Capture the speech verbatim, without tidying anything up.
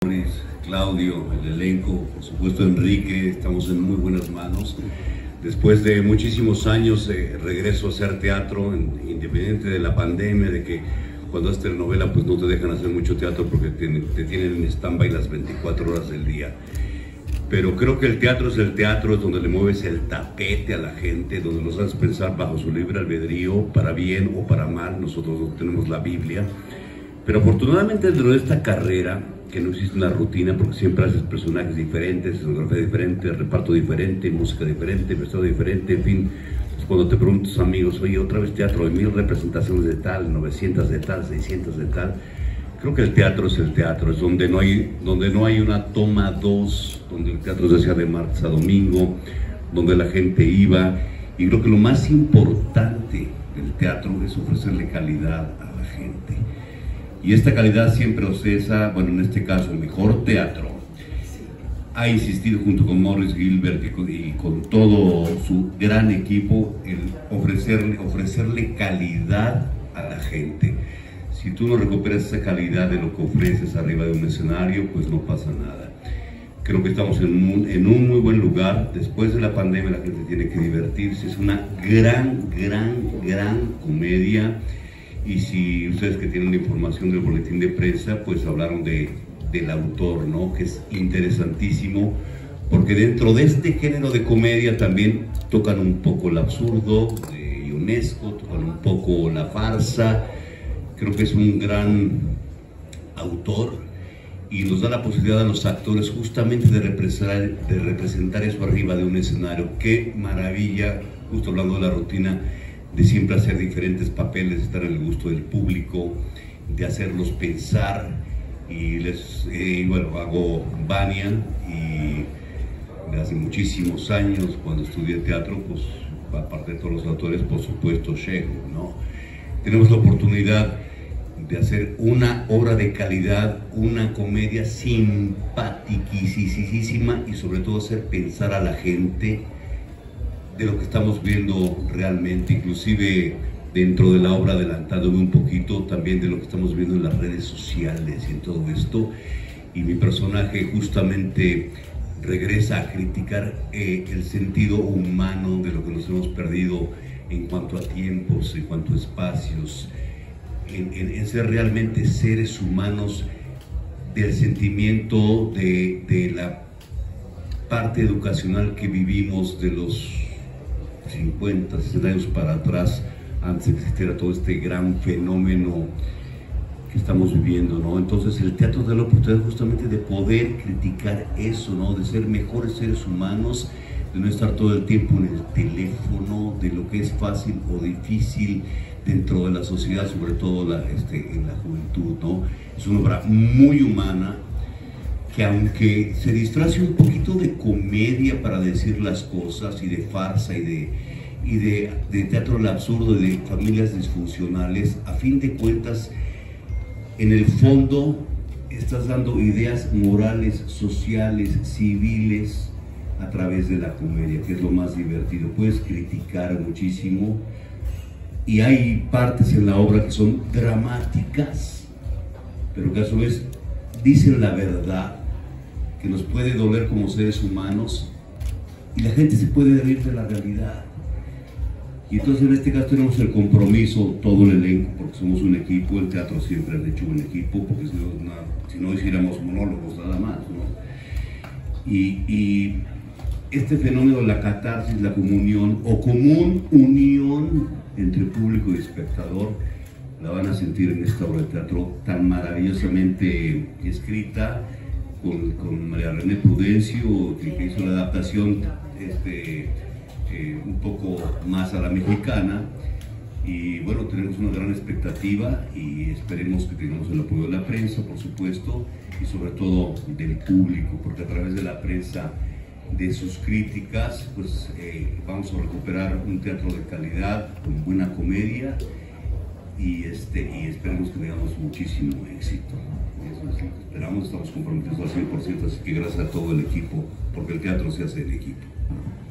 Claudio, el elenco, por supuesto Enrique, estamos en muy buenas manos. Después de muchísimos años de regreso a hacer teatro, independiente de la pandemia, de que cuando haces telenovela pues no te dejan hacer mucho teatro porque te, te tienen en stand-by las veinticuatro horas del día. Pero creo que el teatro es el teatro, es donde le mueves el tapete a la gente, donde los haces pensar bajo su libre albedrío, para bien o para mal. Nosotros no tenemos la Biblia. Pero afortunadamente dentro de esta carrera, que no existe una rutina porque siempre haces personajes diferentes, escenografía diferente, reparto diferente, música diferente, vestido diferente, en fin. Pues cuando te pregunto a tus amigos, oye, otra vez teatro de mil representaciones de tal, novecientas de tal, seiscientas de tal, creo que el teatro es el teatro, es donde no hay, donde no hay una toma dos, donde el teatro se hacía de martes a domingo, donde la gente iba, y creo que lo más importante del teatro es ofrecerle calidad a la gente. Y esta calidad siempre Ocesa, bueno, en este caso el mejor teatro, ha insistido junto con Morris Gilbert y con, y con todo su gran equipo en ofrecerle, ofrecerle calidad a la gente. Si tú no recuperas esa calidad de lo que ofreces arriba de un escenario, pues no pasa nada. Creo que estamos en un, en un muy buen lugar. Después de la pandemia la gente tiene que divertirse. Es una gran, gran, gran comedia. Y si ustedes que tienen la información del boletín de prensa, pues hablaron de, del autor, ¿no? Que es interesantísimo, porque dentro de este género de comedia también tocan un poco el absurdo de Ionesco, tocan un poco la farsa. Creo que es un gran autor y nos da la posibilidad a los actores justamente de representar, de representar eso arriba de un escenario. Qué maravilla, justo hablando de la rutina, de siempre hacer diferentes papeles, estar en el gusto del público, de hacerlos pensar. Y les, eh, bueno, hago Banyan y de hace muchísimos años, cuando estudié teatro, pues aparte de todos los autores, por supuesto, Chejo, ¿no? Tenemos la oportunidad de hacer una obra de calidad, una comedia simpaticísima y sobre todo hacer pensar a la gente de lo que estamos viendo realmente, inclusive dentro de la obra, adelantándome un poquito también de lo que estamos viendo en las redes sociales y en todo esto. Y mi personaje justamente regresa a criticar eh, el sentido humano de lo que nos hemos perdido en cuanto a tiempos, en cuanto a espacios, en, en, en ser realmente seres humanos, del sentimiento de, de la parte educacional que vivimos de los cincuenta, sesenta años para atrás, antes de que existiera todo este gran fenómeno que estamos viviendo, ¿no? Entonces el teatro da la oportunidad justamente de poder criticar eso, ¿no? De ser mejores seres humanos, de no estar todo el tiempo en el teléfono, de lo que es fácil o difícil dentro de la sociedad, sobre todo la, este, en la juventud, ¿no? Es una obra muy humana, que aunque se disfrace un poquito de comedia para decir las cosas y de farsa y de, y de, de teatro al absurdo y de familias disfuncionales, a fin de cuentas, en el fondo estás dando ideas morales, sociales, civiles a través de la comedia, que es lo más divertido. Puedes criticar muchísimo y hay partes en la obra que son dramáticas, pero que a su vez dicen la verdad, que nos puede doler como seres humanos, y la gente se puede reír de la realidad. Y entonces en este caso tenemos el compromiso, todo el elenco, porque somos un equipo. El teatro siempre ha hecho un equipo, porque si no, nada, si no hiciéramos monólogos nada más, ¿no? Y, y este fenómeno de la catarsis, la comunión o común unión entre público y espectador, la van a sentir en esta obra de teatro tan maravillosamente escrita, Con, con María René Prudencio, que hizo la adaptación este, eh, un poco más a la mexicana. Y bueno, tenemos una gran expectativa y esperemos que tengamos el apoyo de la prensa, por supuesto, y sobre todo del público, porque a través de la prensa, de sus críticas, pues eh, vamos a recuperar un teatro de calidad, con buena comedia, y, este, y esperemos que tengamos muchísimo éxito. Eso es lo que esperamos, estamos comprometidos al cien por ciento, así que gracias a todo el equipo, porque el teatro se hace en equipo.